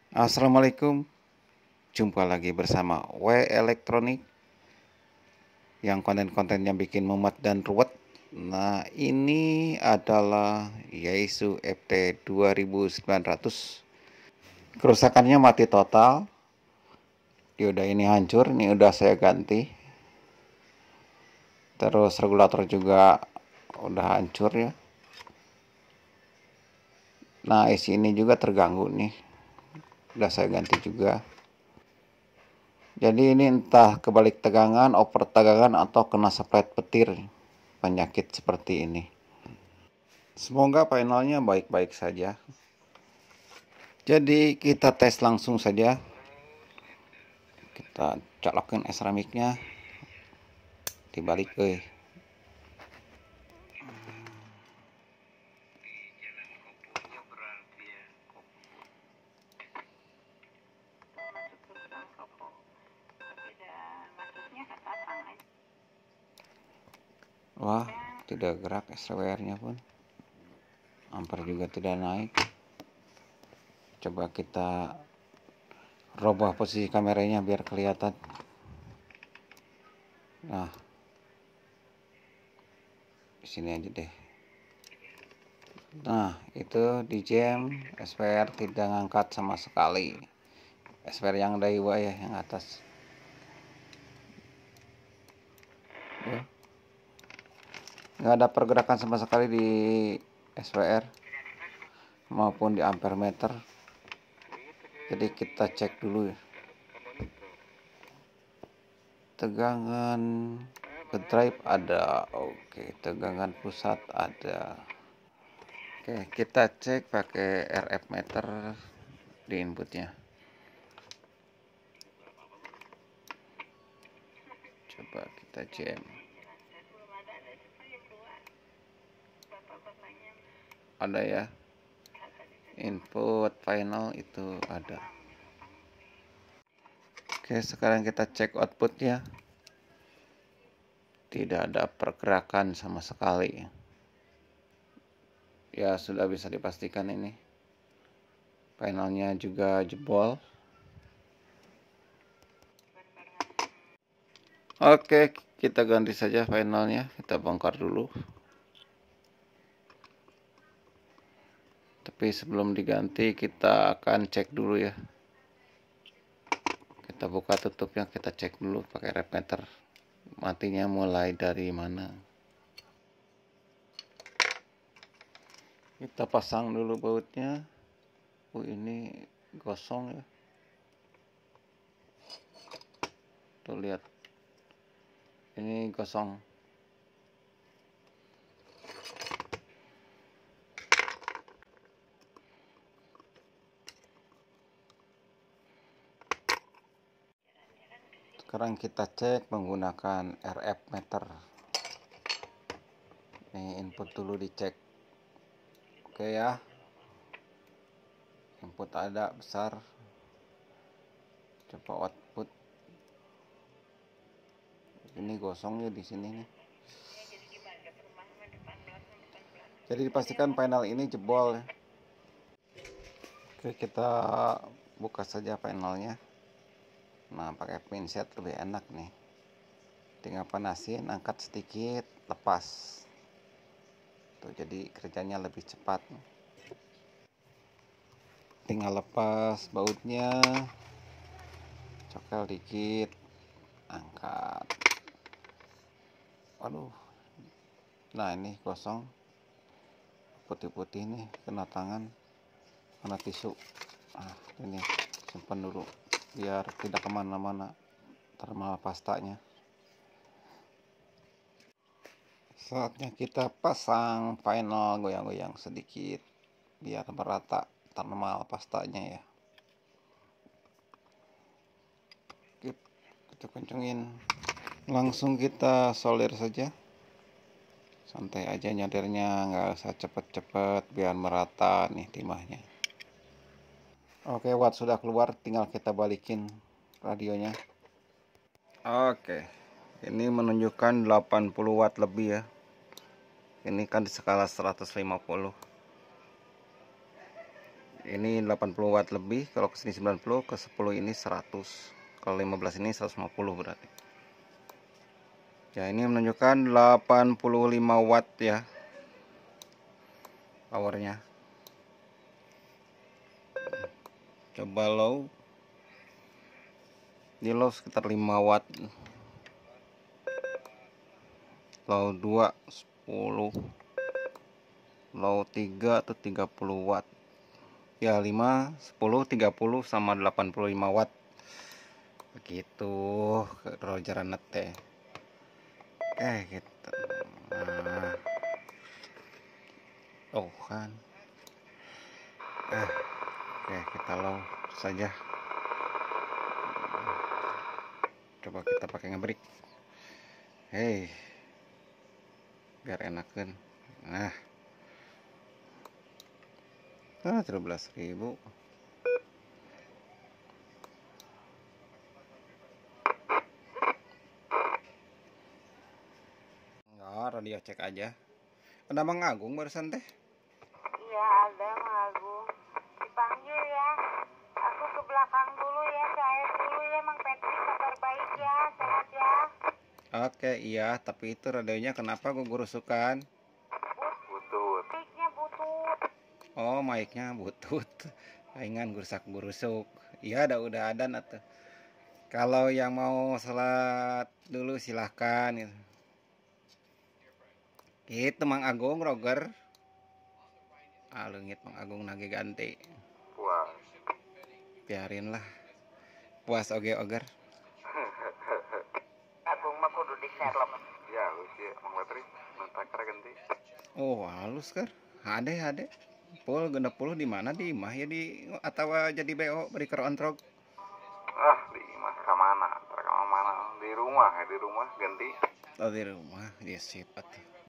Assalamualaikum, jumpa lagi bersama W Elektronik yang konten-kontennya bikin mumet dan ruwet. Nah, ini adalah Yaesu FT 2900. Kerusakannya mati total. Dioda ini hancur, ini udah saya ganti. Terus regulator juga udah hancur ya. Nah, isi ini juga terganggu nih. Udah saya ganti juga. Jadi ini entah kebalik tegangan, over tegangan, atau kena sepret petir. Penyakit seperti ini. Semoga panelnya baik-baik saja. Jadi kita tes langsung saja. Kita colokin seramiknya. Dibalik Wah, tidak gerak SWR-nya pun. Ampere juga tidak naik. Coba kita rubah posisi kameranya biar kelihatan. Nah, di sini aja deh. Nah, itu di jam SWR tidak ngangkat sama sekali. SWR yang Daiwa ya, yang atas. Ya. Nggak ada pergerakan sama sekali di SWR maupun di ampere meter. Jadi kita cek dulu ya. Tegangan ke drive ada, oke. Tegangan pusat ada. Oke, kita cek pakai RF meter di inputnya. Coba kita jam. Ada ya. Input final itu ada. Oke, sekarang kita cek outputnya. Tidak ada pergerakan sama sekali. Ya, sudah bisa dipastikan ini. Panelnya juga jebol. Oke, kita ganti saja panelnya. Kita bongkar dulu. Tapi sebelum diganti kita akan cek dulu ya. Kita buka tutupnya, kita cek dulu pakai rep meter. Matinya mulai dari mana. Kita pasang dulu bautnya. Ini gosong ya. Tuh lihat. Ini gosong. Sekarang kita cek menggunakan RF meter. Ini input dulu dicek. Oke ya. Input ada besar. Coba output. Ini gosongnya di sini nih. Jadi dipastikan panel ini jebol ya. Oke, kita buka saja panelnya. Nah, pakai pinset lebih enak nih. Tinggal panasin, angkat sedikit, lepas. Tuh, jadi kerjanya lebih cepat. Tinggal lepas bautnya. Cokel dikit, angkat. Waduh. Nah, ini kosong. Putih-putih nih, kena tangan. Kena tisu. Ini simpan dulu biar tidak kemana-mana thermal pastanya. Saatnya kita pasang final, goyang-goyang sedikit biar merata thermal pastanya ya. Kita kencengin, langsung kita solder saja, santai aja nyadernya, nggak usah cepet-cepet biar merata nih timahnya. Oke, watt sudah keluar, tinggal kita balikin radionya. Oke, ini menunjukkan 80 watt lebih ya. Ini kan di skala 150. Ini 80 watt lebih, kalau ke sini 90, ke 10 ini 100. Kalau 15 ini 150 berarti. Ya, ini menunjukkan 85 watt ya powernya. Coba low. Di low sekitar 5 watt. Low 2 10. Low 3 atau 30 watt. Ya 5, 10, 30 sama 85 watt. Begitu Roger teh. Gitu. Nah. Oh kan. Oke, kita low saja. Coba kita pakai ngebrik. Hei. Biar enakan. Nah. 13.000. Enggak, radio cek aja. Ada Mang Agung barusan teh. Iya ada Mang Agung. Dipanggil ya. Aku ke belakang dulu ya, cair dulu ya Mang Petri, kabar baik ya, sehat ya. Oke, iya, tapi itu radionya kenapa gugurusukan? Butut. Mic-nya butut. Oh, mic-nya butut. Palingan gurusak-gurusuk. Iya, udah ada atuh. Kalau yang mau sholat dulu silahkan gitu. Gitu Mang Agung, Roger. Leungit Mang Agung nage ganti. Puas. Biarin lah. Puas oge-oger. Agung mah kudu diserlem. Ya halus ya Mang Patri. Mentakar ganti. Oh, halus kan? Hade. Pul genep puluh di mana di imah ya di atau jadi BO beri kerontrog. Di imah ka mana? Di rumah ganti. Oh, di rumah dia sip atuh.